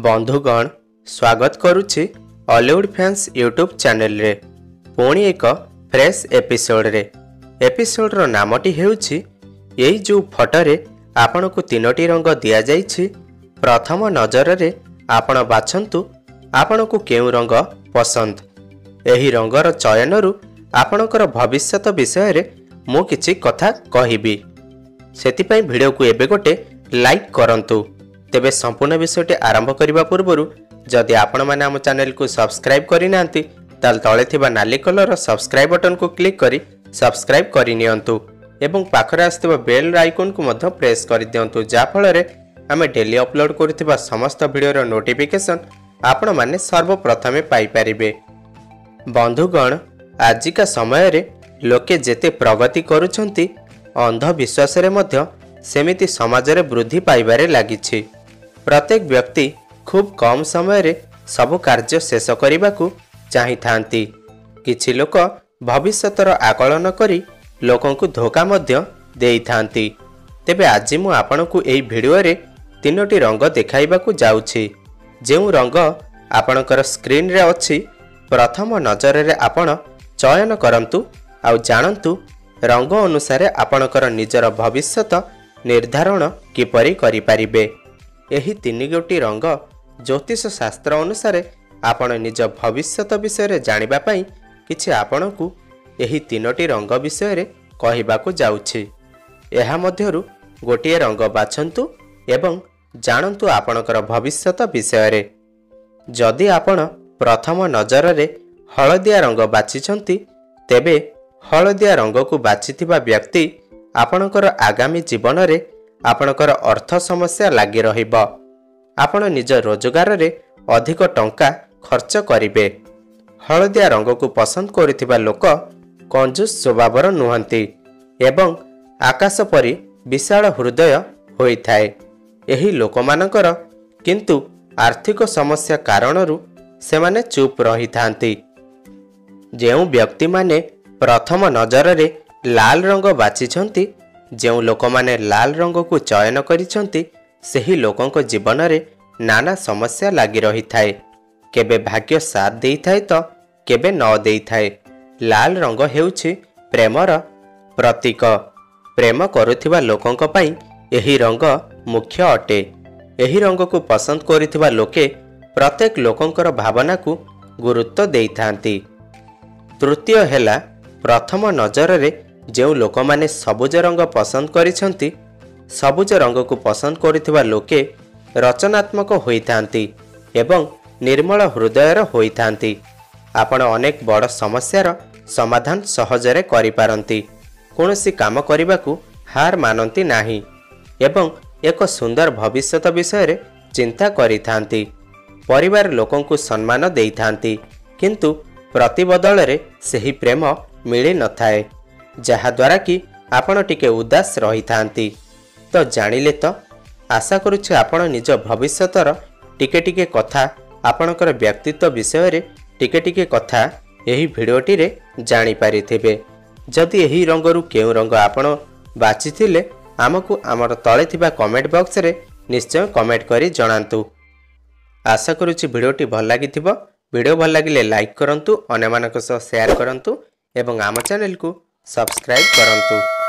बंधुगण स्वागत करुछि हॉलीवुड फैंस यूट्यूब चैनल रे पुणी एक फ्रेश एपिसोड रो नामटी हेउछि एई जो फोटो रे आपन को तीनोटी रंग दिया जाइछि। प्रथम नजर रे आपण बाछंतु आपण को केउ रंग पसंद। एही रंगर चयन रु आपणकर भविष्यत विषय रे मु किछि कथा कहिबी। सेति पई वीडियो को एबे गोटे लाइक करंतु। तेबे संपूर्ण विषयटी आरंभ करने पूर्व जदि आपण मैंने आम चैनल को सब्सक्राइब करना ताल तले थिबा नाली कलर सब्सक्राइब बटन को क्लिक करी सब्सक्राइब करनियंतु एवं पाखरे आस्थिबा बेल आइकन को मध्य प्रेस कर दियंतु जा फଳରେ आमे डेली अपलोड करथिबा समस्त वीडियोर नोटिफिकेशन आपण माने सर्वप्रथमे पाई परिबे। बंधुगण आजिका समय रे लोके जेते प्रगति करूछंती अंधविश्वास रे मध्य सेमिति समाज रे वृद्धि पाइबारे लागिछि। प्रत्येक व्यक्ति खूब कम समय रे सब कार्य शेष करने को चाही थांती। किछि लोक भविष्यतर आकलन करी लोकों को धोखा मध्य देई थांती। तेबे आज मु आपण को एई वीडियो रे तीनोटी रंग देखाइबा को जाउछि। जेउ रंग आपणकर स्क्रीन रे अछि प्रथम नजर रे आपण चयन करंतु आउ जानंतु रंग अनुसार आपणकर निजर भविष्यत निर्धारण किपरि करि परिबे। एही तीन गोटी रंग ज्योतिष शास्त्र अनुसार आपण निज भविष्यत विषय जानिबा पई किछि आपण को एही तीनोटी रंग विषय रे कहिबाकू जाउछि। एहा मध्यरु गोटिए रंग बाछंतु एवं जानंतु आपणकर भविष्यत विषय रे। जदि आपण प्रथम नजर रे हळदिया रंग बाछिछंती तेबे हळदिया रंग को बाछिथिबा व्यक्ति आपणकर आगामी जीवन रे आपणकर अर्थ समस्या लागी रहिबो। आपण निज रोजगार रे अधिक टंका खर्च करिवे। हळदिया रंग को पसंद करिथिबा लोक कंजूस स्वभावर नुहंती एवं आकाश परि विशाल हृदय होइथाए। एही लोकमानकर किंतु आर्थिक समस्या कारणरू सेमाने चुप रही थांती। जेउ व्यक्ति माने प्रथम नजर रे लाल रंग बाछिछंती जेउ लोक माने लाल रंग को चयन करिछंती सेही लोकंक जीवन रे नाना समस्या लागी रही थाए। केबे भाग्य साथ देई थाए तो केबे न देई थाए। लाल रंग हेउछि प्रेमर प्रतीक। प्रेम करुथिबा लोकंक पई एही रंग मुख्य अटे। एही रंग को पसंद करिथिबा लोके प्रत्येक लोकंकर भावना को गुरुत्व देई थांती। तृतीय हेला प्रथम नजर रे जो लोक माने सबुज रंग पसंद करिछंती सबुज रंग को पसंद करिथिबा लोके रचनात्मक होइथांती एवं निर्मल हृदयर होइथांती। आपण अनेक बड़ समस्यार समाधान सहजरे करि पारंती। कोनोसी काम करिबाकू हार मानंती नाही एवं एक सुंदर भविष्यत विषय रे चिंता करिथांती। परिवार लोकों को सम्मान देइथांती किंतु प्रतिबदल रे सही प्रेम मिली न थाए जहा द्वारा कि आपण टिके उदास रही थांती। तो जानिले तो आशा करुछि आपण निज भविष्यतर टिके टिके कथा आपणकर व्यक्तित्व विषय रे टिके टिके कथा एही भिडियोटी रे जानि पारिथिबे। जदि एही रंगरु केउ रंग आपण बाछिथिले आमको आमर तळे थिबा कमेंट बॉक्स रे निश्चय कमेंट करी जणांतु। आशा करुछि भिडियोटी भल लागिथिबो। वीडियो भल लागिले लाइक करंतु, अन्य मानक सह शेयर करंतु एवं आम चैनल को सब्सक्राइब करंतु।